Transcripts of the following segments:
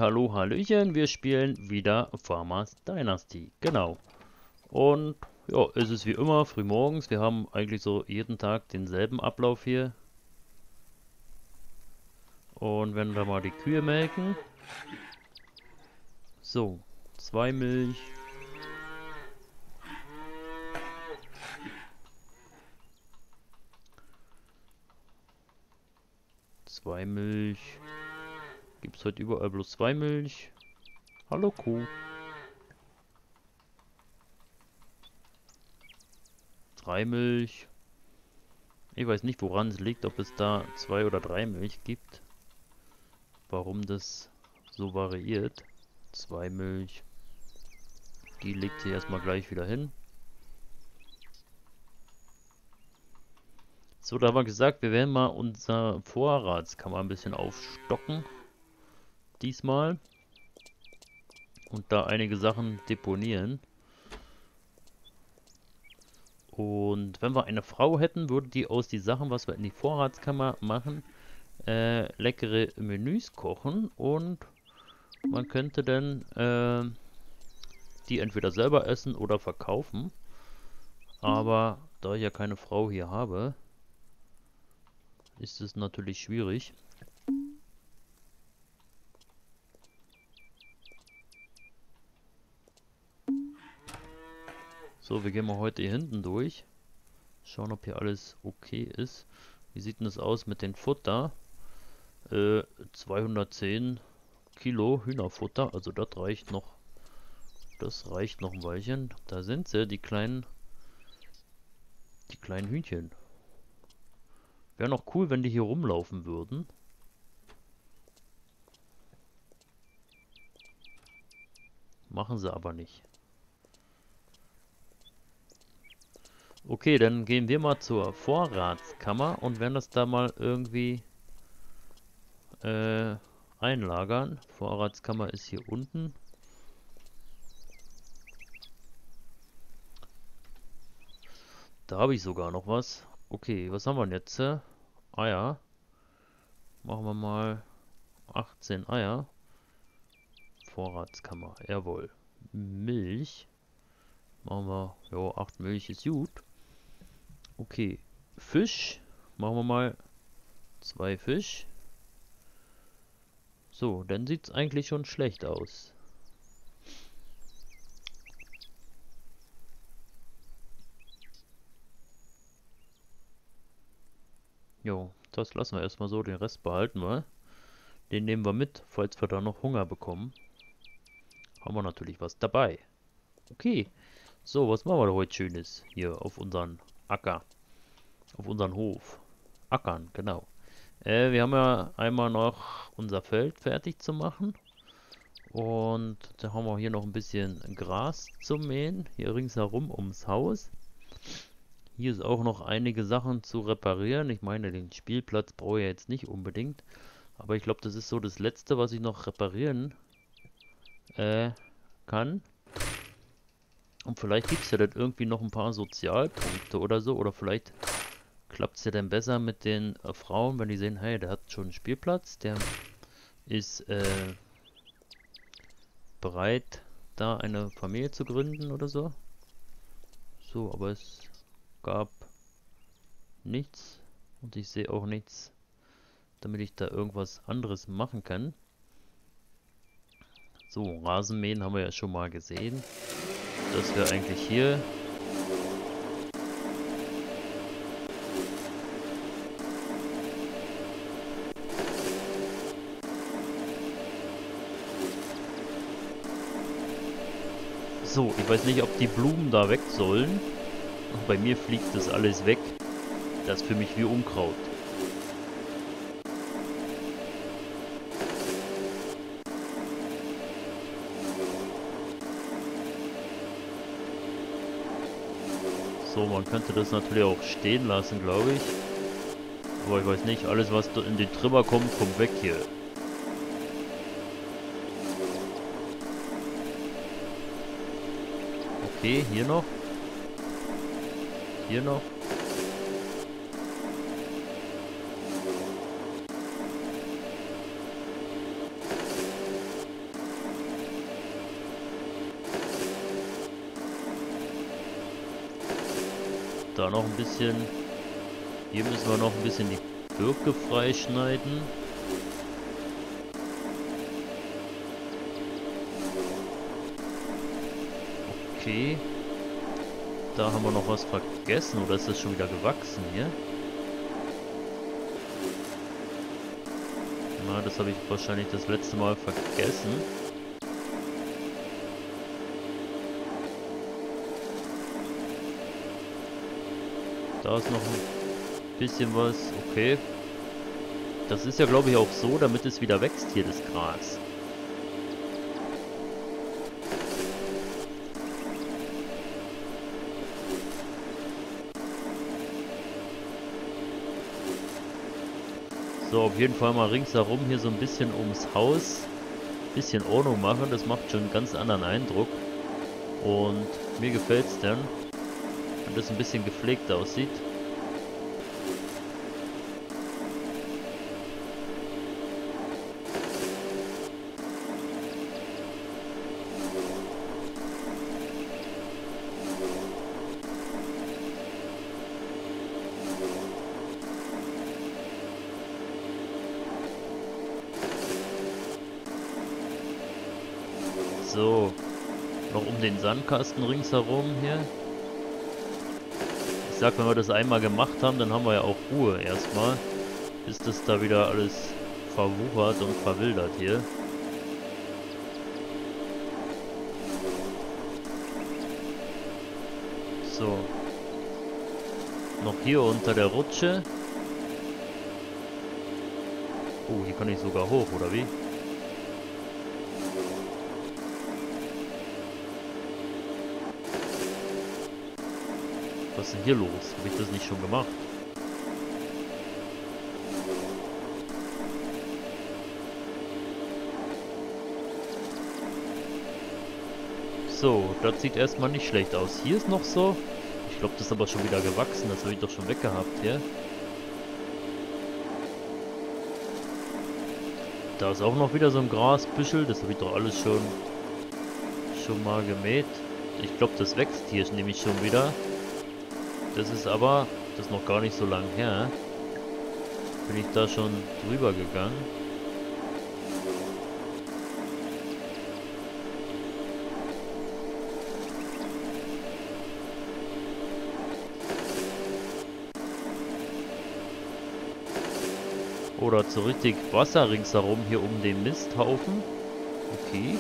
Hallo, Hallöchen, wir spielen wieder Farmers Dynasty, genau. Und ja, es ist wie immer frühmorgens, wir haben eigentlich so jeden Tag denselben Ablauf hier. Und wenn wir mal die Kühe melken. So, 2 Milch. Zwei Milch. Gibt's heute überall bloß 2 Milch? Hallo Kuh. 3 Milch. Ich weiß nicht, woran es liegt, ob es da 2 oder 3 Milch gibt. Warum das so variiert. 2 Milch. Die legt sie erstmal gleich wieder hin. So, da haben wir gesagt, wir werden mal unser Vorratskammer ein bisschen aufstocken. Diesmal. Und da einige Sachen deponieren. Und wenn wir eine Frau hätten, würde die aus die Sachen, was wir in die Vorratskammer machen, leckere Menüs kochen. Und man könnte dann die entweder selber essen oder verkaufen. Aber da ich ja keine Frau hier habe, ist es natürlich schwierig. So, wir gehen mal heute hier hinten durch. Schauen, ob hier alles okay ist. Wie sieht denn das aus mit dem Futter? 210 Kilo Hühnerfutter, also das reicht noch. Das reicht noch ein Weilchen. Da sind sie, die kleinen Hühnchen. Wäre noch cool, wenn die hier rumlaufen würden. Machen sie aber nicht. Okay, dann gehen wir mal zur Vorratskammer und werden das da mal irgendwie einlagern. Vorratskammer ist hier unten. Da habe ich sogar noch was. Okay, was haben wir denn jetzt? Eier. Machen wir mal 18 Eier. Vorratskammer, jawohl. Milch. Machen wir, ja, 8 Milch ist gut. Okay, Fisch. Machen wir mal 2 Fisch. So, dann sieht es eigentlich schon schlecht aus. Jo, das lassen wir erstmal so, den Rest behalten wir. Den nehmen wir mit, falls wir da noch Hunger bekommen. Haben wir natürlich was dabei. Okay, so, was machen wir da heute Schönes hier auf unseren Acker, auf unseren Hof. Ackern, genau. Wir haben ja einmal noch unser Feld fertig zu machen. Und da haben wir hier noch ein bisschen Gras zu mähen, hier ringsherum ums Haus. Hier ist auch noch einige Sachen zu reparieren. Ich meine, den Spielplatz brauche ich jetzt nicht unbedingt. Aber ich glaube, das ist so das Letzte, was ich noch reparieren kann. Und vielleicht gibt es ja dann irgendwie noch ein paar Sozialpunkte oder so. Oder vielleicht klappt es ja dann besser mit den Frauen, wenn die sehen, hey, der hat schon einen Spielplatz. Der ist bereit, da eine Familie zu gründen oder so. So, aber es gab nichts. Und ich sehe auch nichts, damit ich da irgendwas anderes machen kann. So, Rasenmähen haben wir ja schon mal gesehen. Das wäre eigentlich hier. So, ich weiß nicht, ob die Blumen da weg sollen. Bei mir fliegt das alles weg. Das ist für mich wie Unkraut. So, man könnte das natürlich auch stehen lassen, glaube ich. Aber ich weiß nicht, alles was in den Trimmer kommt, kommt weg hier. Okay, hier noch. Hier noch. Da noch ein bisschen. Hier müssen wir noch ein bisschen die Birke freischneiden. Okay. Da haben wir noch was vergessen. Oder ist das schon wieder gewachsen hier? Na, das habe ich wahrscheinlich das letzte Mal vergessen. Da ist noch ein bisschen was. Okay. Das ist ja, glaube ich, auch so, damit es wieder wächst hier, das Gras. So, auf jeden Fall mal ringsherum hier so ein bisschen ums Haus. Bisschen Ordnung machen, das macht schon einen ganz anderen Eindruck. Und mir gefällt es dann, wenn das ein bisschen gepflegt aussieht. So, noch um den Sandkasten ringsherum hier. Ich sag, wenn wir das einmal gemacht haben, dann haben wir ja auch Ruhe erstmal, bis das da wieder alles verwuchert und verwildert hier. So. Noch hier unter der Rutsche. Oh, hier kann ich sogar hoch, oder wie? Was ist denn hier los? Habe ich das nicht schon gemacht? So, das sieht erstmal nicht schlecht aus. Hier ist noch so. Ich glaube, das ist aber schon wieder gewachsen. Das habe ich doch schon weggehabt hier. Da ist auch noch wieder so ein Grasbüschel. Das habe ich doch alles schon mal gemäht. Ich glaube, das wächst hier nämlich schon wieder. Das ist aber, das ist noch gar nicht so lang her. Bin ich da schon drüber gegangen. Oder so richtig Wasser ringsherum hier um den Misthaufen. Okay.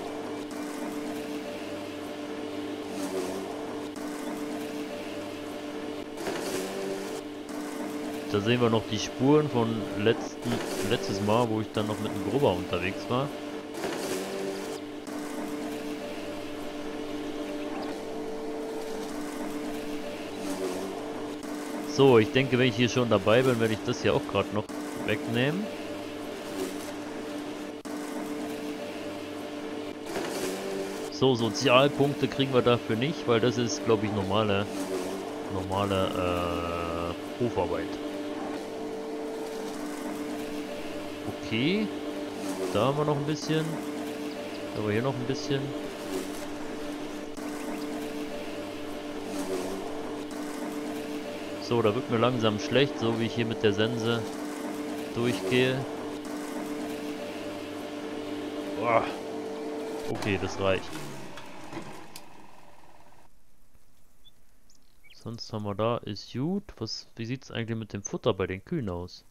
Da sehen wir noch die Spuren von letztes Mal, wo ich dann noch mit dem Grubber unterwegs war. So, ich denke, wenn ich hier schon dabei bin, werde ich das hier auch gerade noch wegnehmen. So, Sozialpunkte kriegen wir dafür nicht, weil das ist, glaube ich, normale Hofarbeit. Okay, da haben wir noch ein bisschen. Da haben wir hier noch ein bisschen. So, da wird mir langsam schlecht, so wie ich hier mit der Sense durchgehe. Boah. Okay, das reicht. Sonst haben wir da, ist gut. Wie sieht es eigentlich mit dem Futter bei den Kühen aus?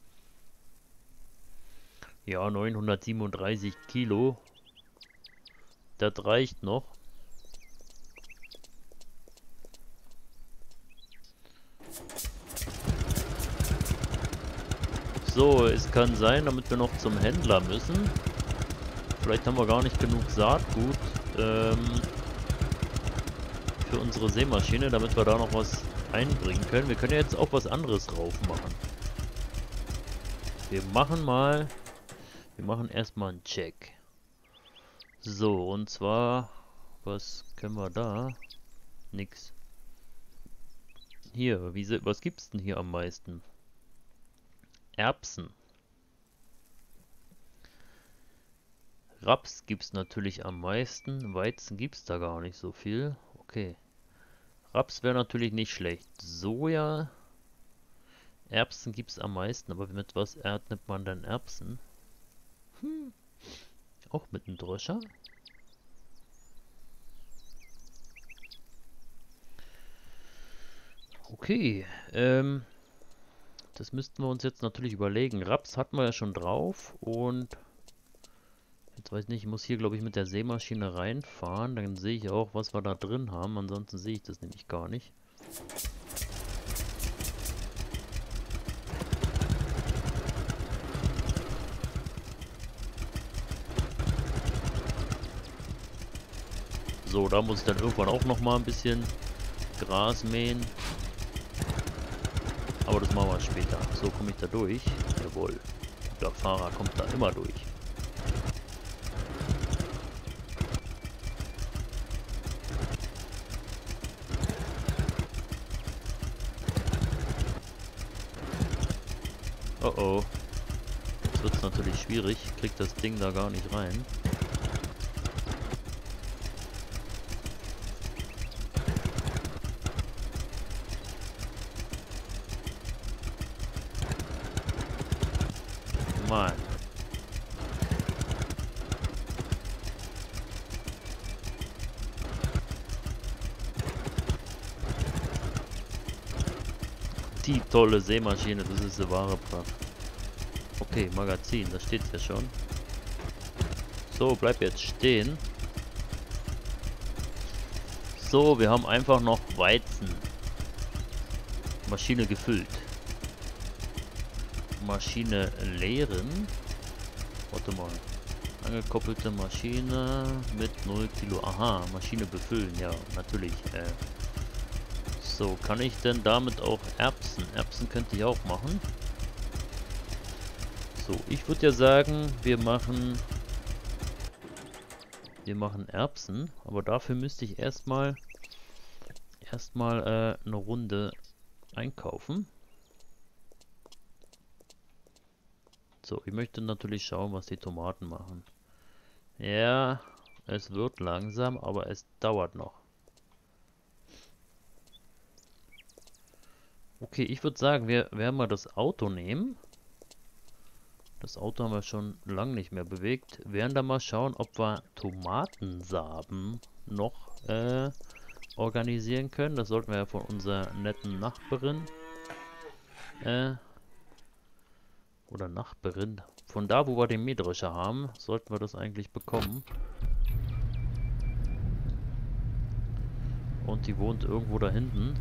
Ja, 937 Kilo. Das reicht noch. So, es kann sein, damit wir noch zum Händler müssen. Vielleicht haben wir gar nicht genug Saatgut für unsere Sämaschine, damit wir da noch was einbringen können. Wir können ja jetzt auch was anderes drauf machen. Wir machen erstmal einen Check. So, und zwar, was können wir da? Nix. Hier, was gibt's denn hier am meisten? Erbsen. Raps gibt's natürlich am meisten. Weizen gibt's da gar nicht so viel. Okay. Raps wäre natürlich nicht schlecht. Soja, Erbsen gibt es am meisten, aber mit was erntet man denn Erbsen? Auch mit einem Dröscher? Okay, das müssten wir uns jetzt natürlich überlegen. Raps hatten wir ja schon drauf und jetzt weiß ich nicht, ich muss hier glaube ich mit der Sämaschine reinfahren. Dann sehe ich auch, was wir da drin haben. Ansonsten sehe ich das nämlich gar nicht. So, da muss ich dann irgendwann auch nochmal ein bisschen Gras mähen. Aber das machen wir später. So, komme ich da durch? Jawohl. Der Fahrer kommt da immer durch. Oh oh. Jetzt wird es natürlich schwierig. Kriegt das Ding da gar nicht rein. Mann. Die tolle Sämaschine, das ist eine wahre Pracht. Okay, Magazin, da steht's ja schon. So, bleib jetzt stehen. So, wir haben einfach noch Weizen. Maschine gefüllt. Maschine leeren. Warte mal. Angekoppelte Maschine mit 0 Kilo. Aha, Maschine befüllen, ja, natürlich. So, kann ich denn damit auch Erbsen? Erbsen könnte ich auch machen. So, ich würde ja sagen, wir machen Erbsen, aber dafür müsste ich erstmal eine Runde einkaufen. So, ich möchte natürlich schauen, was die Tomaten machen. Ja, es wird langsam, aber es dauert noch. Okay, ich würde sagen, wir werden mal das Auto nehmen. Das Auto haben wir schon lange nicht mehr bewegt. Wir werden da mal schauen, ob wir Tomatensamen noch organisieren können. Das sollten wir ja von unserer netten Nachbarin oder Nachbarin. Von da, wo wir den Mähdrescher haben, sollten wir das eigentlich bekommen. Und die wohnt irgendwo da hinten.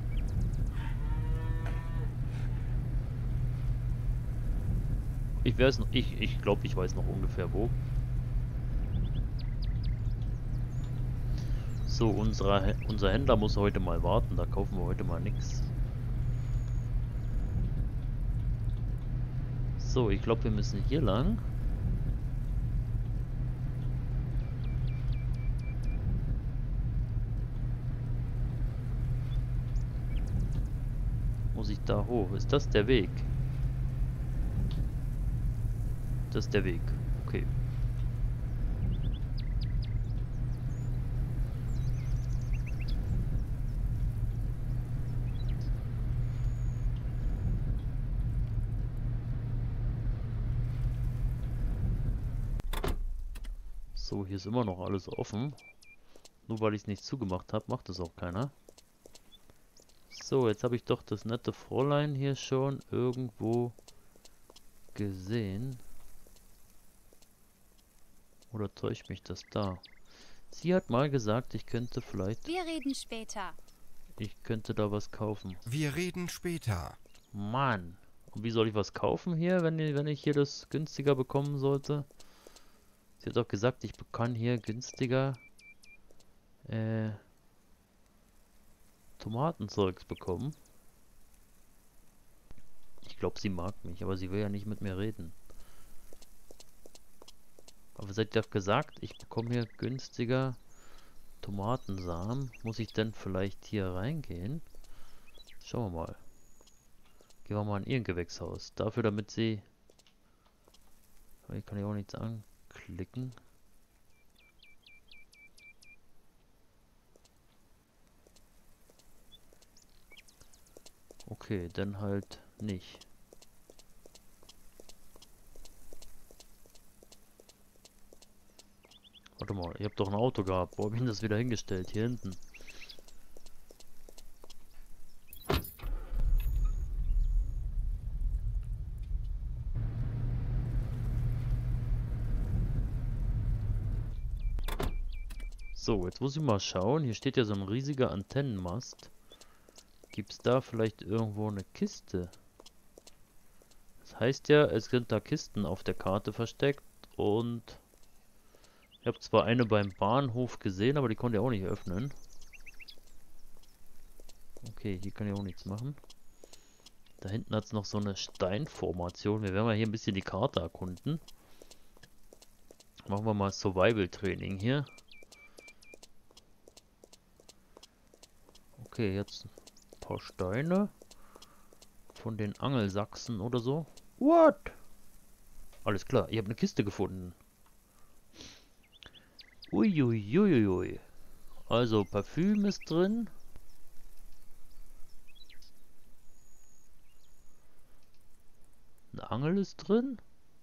Ich glaube, ich weiß noch ungefähr wo. So, unser Händler muss heute mal warten, da kaufen wir heute mal nichts. So, ich glaube, wir müssen hier lang. Muss ich da hoch? Ist das der Weg? Das ist der Weg. Okay. So, hier ist immer noch alles offen. Nur weil ich es nicht zugemacht habe, macht es auch keiner. So, jetzt habe ich doch das nette Fräulein hier schon irgendwo gesehen. Oder täuscht mich das da? Sie hat mal gesagt, ich könnte vielleicht... Wir reden später. Ich könnte da was kaufen. Wir reden später. Mann. Und wie soll ich was kaufen hier, wenn ich hier das günstiger bekommen sollte? Sie hat doch gesagt, ich kann hier günstiger Tomatenzeugs bekommen. Ich glaube, sie mag mich, aber sie will ja nicht mit mir reden. Aber sie hat doch gesagt, ich bekomme hier günstiger Tomatensamen. Muss ich denn vielleicht hier reingehen? Schauen wir mal. Gehen wir mal in ihr Gewächshaus. Dafür, damit sie... Hier kann ich auch nichts anklicken. Okay, dann halt nicht. Warte mal, ich hab doch ein Auto gehabt. Wo hab ich denn das wieder hingestellt? Hier hinten. So, jetzt muss ich mal schauen. Hier steht ja so ein riesiger Antennenmast. Gibt's da vielleicht irgendwo eine Kiste? Das heißt ja, es sind da Kisten auf der Karte versteckt und ich habe zwar eine beim Bahnhof gesehen, aber die konnte ich auch nicht öffnen. Okay, hier kann ich auch nichts machen. Da hinten hat es noch so eine Steinformation. Wir werden mal hier ein bisschen die Karte erkunden. Machen wir mal Survival Training hier. Okay, jetzt ein paar Steine von den Angelsachsen oder so. What? Alles klar, ich habe eine Kiste gefunden. Uiuiuiui. Also Parfüm ist drin. Eine Angel ist drin.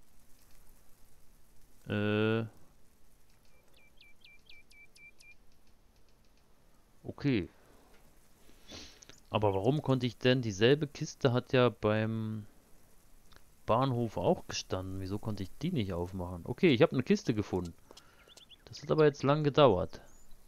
Okay. Aber warum konnte ich denn, dieselbe Kiste hat ja beim Bahnhof auch gestanden. Wieso konnte ich die nicht aufmachen? Okay, ich habe eine Kiste gefunden. Das hat aber jetzt lang gedauert.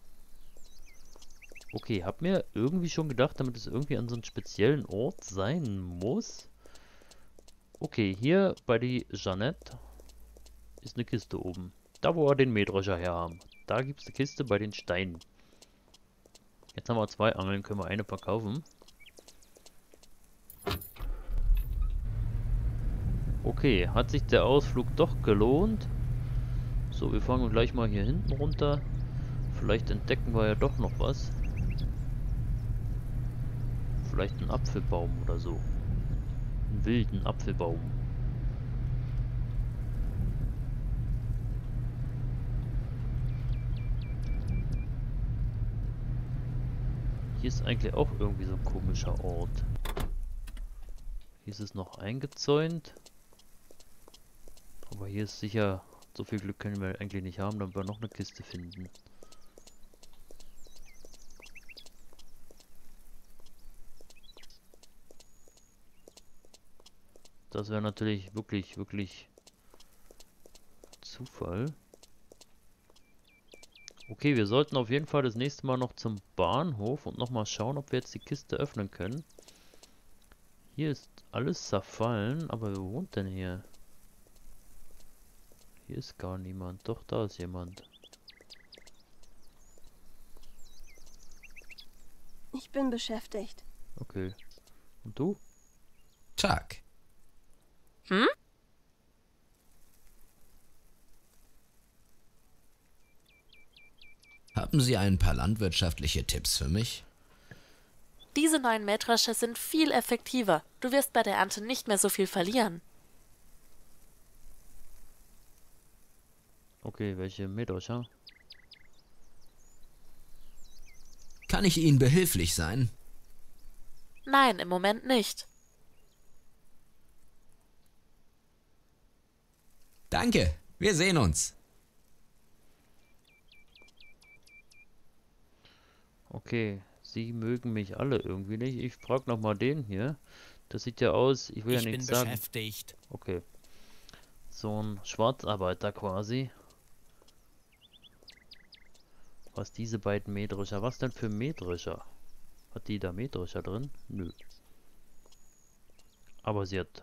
Okay, hab mir irgendwie schon gedacht, damit es irgendwie an so einem speziellen Ort sein muss. Okay, hier bei die Jeanette ist eine Kiste oben. Da, wo wir den Mähdrescher her haben. Da gibt es eine Kiste bei den Steinen. Jetzt haben wir 2 Angeln, können wir eine verkaufen. Okay, hat sich der Ausflug doch gelohnt. So, wir fahren gleich mal hier hinten runter. Vielleicht entdecken wir ja doch noch was. Vielleicht einen Apfelbaum oder so. Einen wilden Apfelbaum. Hier ist eigentlich auch irgendwie so ein komischer Ort. Hier ist es noch eingezäunt. Aber hier ist sicher, so viel Glück können wir eigentlich nicht haben, damit wir noch eine Kiste finden. Das wäre natürlich wirklich, wirklich Zufall. Okay, wir sollten auf jeden Fall das nächste Mal noch zum Bahnhof und nochmal schauen, ob wir jetzt die Kiste öffnen können. Hier ist alles zerfallen, aber wer wohnt denn hier? Hier ist gar niemand. Doch, da ist jemand. Ich bin beschäftigt. Okay. Und du? Tag. Hm? Haben Sie ein paar landwirtschaftliche Tipps für mich? Diese neuen Mähdrescher sind viel effektiver. Du wirst bei der Ernte nicht mehr so viel verlieren. Okay, welche Mähdrescher? Kann ich Ihnen behilflich sein? Nein, im Moment nicht. Danke, wir sehen uns. Okay, sie mögen mich alle irgendwie nicht. Ich frag noch mal den hier. Das sieht ja aus, ich will ja Ich bin nichts sagen. beschäftigt. Okay. So ein Schwarzarbeiter quasi. Was diese beiden Mähdrescher? Was denn für Mähdrescher? Hat die da Mähdrescher drin? Nö. Aber sie hat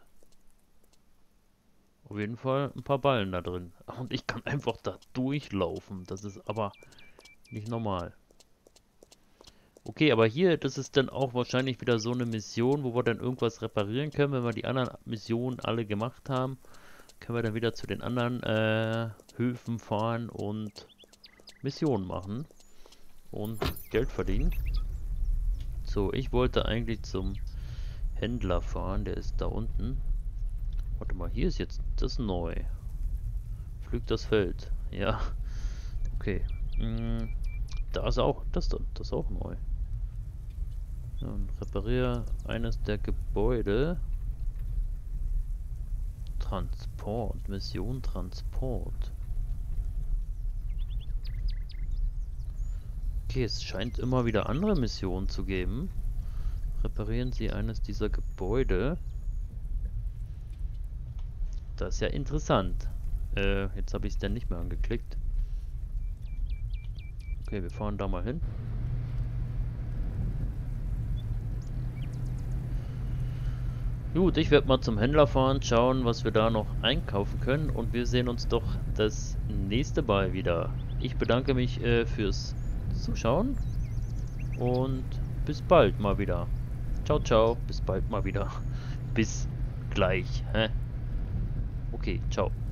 auf jeden Fall ein paar Ballen da drin. Und ich kann einfach da durchlaufen. Das ist aber nicht normal. Okay, aber hier, das ist dann auch wahrscheinlich wieder so eine Mission, wo wir dann irgendwas reparieren können. Wenn wir die anderen Missionen alle gemacht haben, können wir dann wieder zu den anderen Höfen fahren und Missionen machen. Und Geld verdienen. So, ich wollte eigentlich zum Händler fahren, der ist da unten. Warte mal, hier ist jetzt das neu. Pflügt das Feld. Ja. Okay. Da ist auch, das ist auch neu. Und repariere eines der Gebäude. Transport, Mission Transport. Okay, es scheint immer wieder andere Missionen zu geben. Reparieren Sie eines dieser Gebäude. Das ist ja interessant. Jetzt habe ich es dann nicht mehr angeklickt. Okay, wir fahren da mal hin. Gut, ich werde mal zum Händler fahren, schauen, was wir da noch einkaufen können. Und wir sehen uns doch das nächste Mal wieder. Ich bedanke mich fürs Zuschauen. Und bis bald mal wieder. Ciao, ciao. Bis bald mal wieder. Bis gleich. Hä? Okay, ciao.